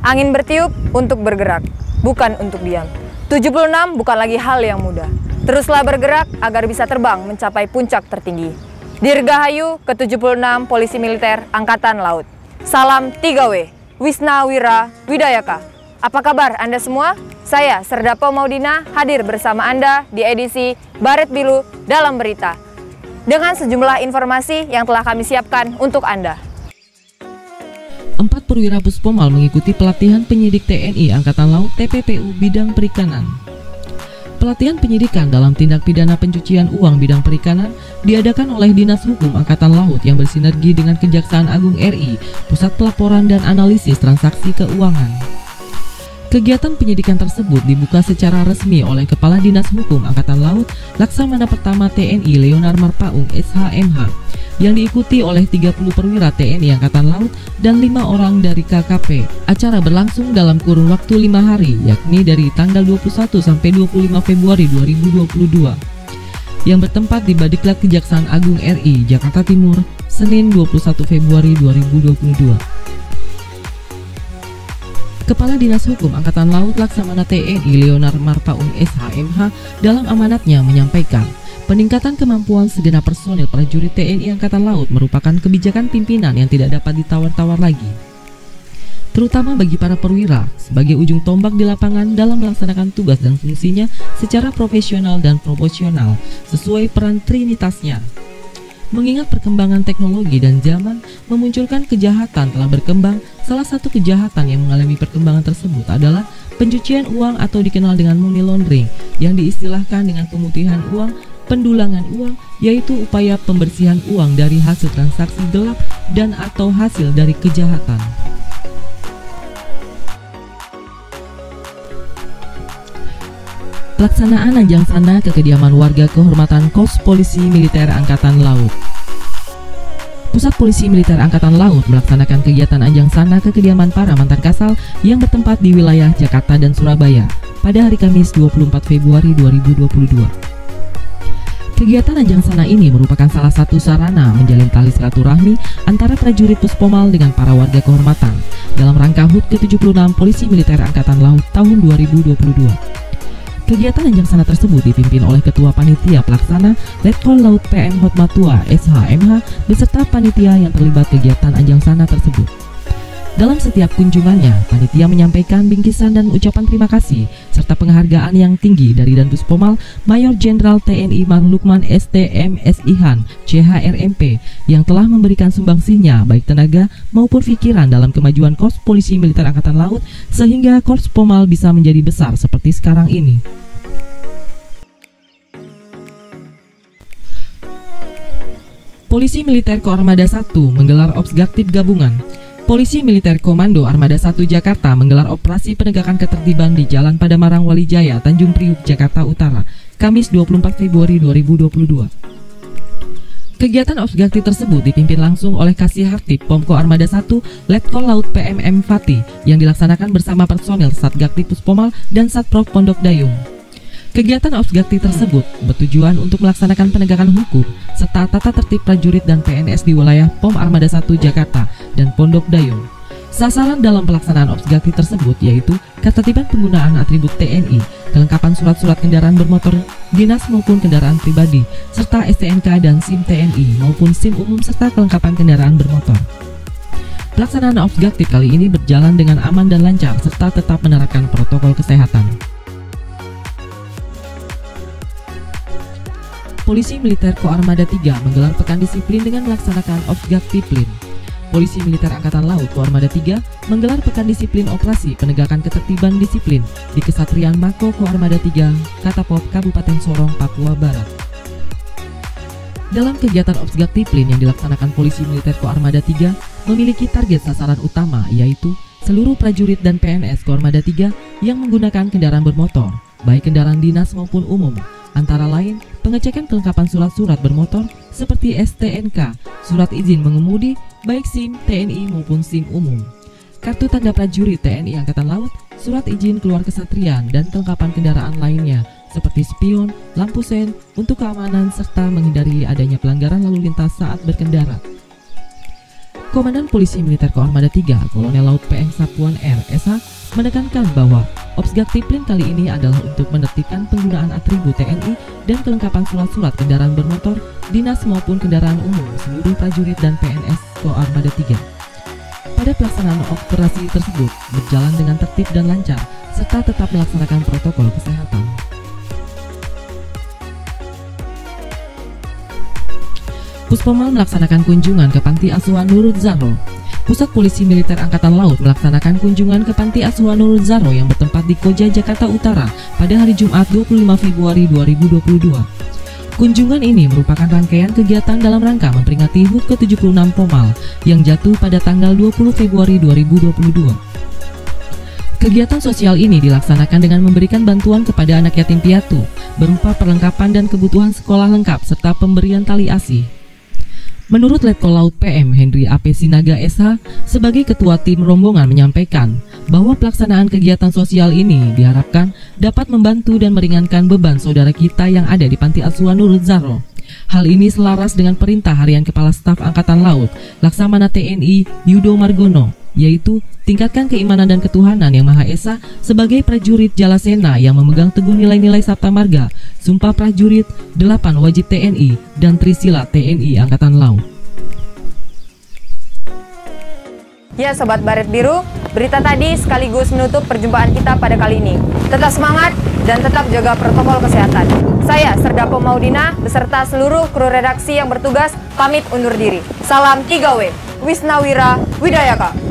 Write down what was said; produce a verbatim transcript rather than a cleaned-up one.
Angin bertiup untuk bergerak, bukan untuk diam. tujuh puluh enam bukan lagi hal yang mudah. Teruslah bergerak agar bisa terbang mencapai puncak tertinggi. Dirgahayu ke tujuh puluh enam Polisi Militer Angkatan Laut. Salam tiga W, Wisna Wira Widayaka. Apa kabar Anda semua? Saya, Serdapo Maudina, hadir bersama Anda di edisi Baret Bilu Dalam Berita. Dengan sejumlah informasi yang telah kami siapkan untuk Anda. Empat perwira Puspomal mengikuti pelatihan penyidik T N I Angkatan Laut T P P U bidang perikanan. Pelatihan penyidikan dalam tindak pidana pencucian uang bidang perikanan diadakan oleh Dinas Hukum Angkatan Laut yang bersinergi dengan Kejaksaan Agung R I, Pusat Pelaporan dan Analisis Transaksi Keuangan. Kegiatan penyidikan tersebut dibuka secara resmi oleh Kepala Dinas Hukum Angkatan Laut Laksamana Pertama T N I Leonar Marpaung S H M H yang diikuti oleh tiga puluh perwira T N I Angkatan Laut dan lima orang dari K K P. Acara berlangsung dalam kurun waktu lima hari, yakni dari tanggal dua puluh satu sampai dua puluh lima Februari dua ribu dua puluh dua, yang bertempat di Badiklat Kejaksaan Agung R I, Jakarta Timur, Senin dua puluh satu Februari dua ribu dua puluh dua. Kepala Dinas Hukum Angkatan Laut Laksamana T N I Leonar Marpaung S H M H dalam amanatnya menyampaikan, peningkatan kemampuan segenap personil prajurit T N I Angkatan Laut merupakan kebijakan pimpinan yang tidak dapat ditawar-tawar lagi, terutama bagi para perwira sebagai ujung tombak di lapangan dalam melaksanakan tugas dan fungsinya secara profesional dan proporsional sesuai peran trinitasnya. Mengingat perkembangan teknologi dan zaman memunculkan kejahatan telah berkembang, salah satu kejahatan yang mengalami perkembangan tersebut adalah pencucian uang atau dikenal dengan money laundering, yang diistilahkan dengan pemutihan uang, pendulangan uang, yaitu upaya pembersihan uang dari hasil transaksi gelap dan atau hasil dari kejahatan. Pelaksanaan Anjang Sana ke kediaman warga kehormatan Korps Polisi Militer Angkatan Laut. Pusat Polisi Militer Angkatan Laut melaksanakan kegiatan Anjang Sana ke kediaman para mantan Kasal yang bertempat di wilayah Jakarta dan Surabaya pada hari Kamis dua puluh empat Februari dua ribu dua puluh dua. Kegiatan Anjang Sana ini merupakan salah satu sarana menjalin tali silaturahmi antara prajurit Puspomal dengan para warga kehormatan dalam rangka H U T ke tujuh puluh enam Polisi Militer Angkatan Laut tahun dua ribu dua puluh dua. Kegiatan Anjang Sana tersebut dipimpin oleh Ketua Panitia Pelaksana Letkol Laut P M Hotmatua S H M H beserta panitia yang terlibat kegiatan Anjang Sana tersebut. Dalam setiap kunjungannya, panitia menyampaikan bingkisan dan ucapan terima kasih serta penghargaan yang tinggi dari Dan Puspomal Mayor Jenderal T N I Marlukman S T M S Ihan C H R M P yang telah memberikan sumbangsihnya baik tenaga maupun pikiran dalam kemajuan Korps Polisi Militer Angkatan Laut sehingga Korps Pomal bisa menjadi besar seperti sekarang ini. Polisi Militer Koarmada satu menggelar Opsgaktif Gabungan. Polisi Militer Komando Armada satu Jakarta menggelar operasi penegakan ketertiban di Jalan Padamarang Walijaya, Tanjung Priuk, Jakarta Utara, Kamis dua puluh empat Februari dua ribu dua puluh dua. Kegiatan Opsgaktif tersebut dipimpin langsung oleh Kasih Hartib Pomko Armada satu Letkol Laut P M M Fatih yang dilaksanakan bersama personel Satgaktif Puspomal dan Satprov Pondok Dayung. Kegiatan Opsgaktif tersebut bertujuan untuk melaksanakan penegakan hukum serta tata tertib prajurit dan P N S di wilayah Pom Armada satu Jakarta dan Pondok Dayung. Sasaran dalam pelaksanaan Opsgaktif tersebut yaitu ketertiban penggunaan atribut T N I, kelengkapan surat-surat kendaraan bermotor dinas maupun kendaraan pribadi, serta S T N K dan SIM T N I maupun SIM umum serta kelengkapan kendaraan bermotor. Pelaksanaan Opsgaktif kali ini berjalan dengan aman dan lancar serta tetap menerapkan protokol kesehatan. Polisi Militer Koarmada tiga menggelar pekan disiplin dengan melaksanakan Opsgaktiflin. Polisi Militer Angkatan Laut Koarmada tiga menggelar pekan disiplin operasi penegakan ketertiban disiplin di Kesatrian Mako Koarmada tiga, Katapop, Kabupaten Sorong, Papua Barat. Dalam kegiatan Opsgaktiflin yang dilaksanakan Polisi Militer Koarmada tiga memiliki target sasaran utama yaitu seluruh prajurit dan P N S Koarmada tiga yang menggunakan kendaraan bermotor, baik kendaraan dinas maupun umum. Antara lain, pengecekan kelengkapan surat-surat bermotor seperti S T N K, surat izin mengemudi, baik SIM, T N I maupun SIM umum, kartu tanda prajurit T N I Angkatan Laut, surat izin keluar kesatrian, dan kelengkapan kendaraan lainnya seperti spion, lampu sen, untuk keamanan serta menghindari adanya pelanggaran lalu lintas saat berkendara. Komandan Polisi Militer Koarmada tiga, Kolonel Laut P M Sapuan R S H, menekankan bahwa Obsgaktiplin kali ini adalah untuk menertibkan penggunaan atribut T N I dan kelengkapan surat-surat kendaraan bermotor, dinas maupun kendaraan umum seluruh prajurit dan P N S Koarmada tiga. Pada pelaksanaan operasi tersebut berjalan dengan tertib dan lancar, serta tetap melaksanakan protokol kesehatan. Puspomel melaksanakan kunjungan ke Panti Asuhan Nurul Zahro. Pusat Polisi Militer Angkatan Laut melaksanakan kunjungan ke Panti Asuhan Nurul Zahro yang bertempat di Koja, Jakarta Utara pada hari Jumat dua puluh lima Februari dua ribu dua puluh dua. Kunjungan ini merupakan rangkaian kegiatan dalam rangka memperingati H U T ke tujuh puluh enam Pomal yang jatuh pada tanggal dua puluh Februari dua ribu dua puluh dua. Kegiatan sosial ini dilaksanakan dengan memberikan bantuan kepada anak yatim piatu berupa perlengkapan dan kebutuhan sekolah lengkap serta pemberian tali asih. Menurut Letkol Laut P M Henry A P Sinaga S H sebagai ketua tim rombongan menyampaikan bahwa pelaksanaan kegiatan sosial ini diharapkan dapat membantu dan meringankan beban saudara kita yang ada di Panti Asuhan Nurul Zahro. Hal ini selaras dengan perintah harian Kepala Staf Angkatan Laut Laksamana T N I Yudo Margono, yaitu tingkatkan keimanan dan ketuhanan Yang Maha Esa sebagai prajurit Jalasena yang memegang teguh nilai-nilai Sabta Marga, Sumpah Prajurit, delapan Wajib T N I, dan Trisila T N I Angkatan Laut. Ya Sobat Baret Biru, berita tadi sekaligus menutup perjumpaan kita pada kali ini. Tetap semangat dan tetap jaga protokol kesehatan. Saya Serdapo Maudina beserta seluruh kru redaksi yang bertugas pamit undur diri. Salam tiga W, Wisnawira Widayaka.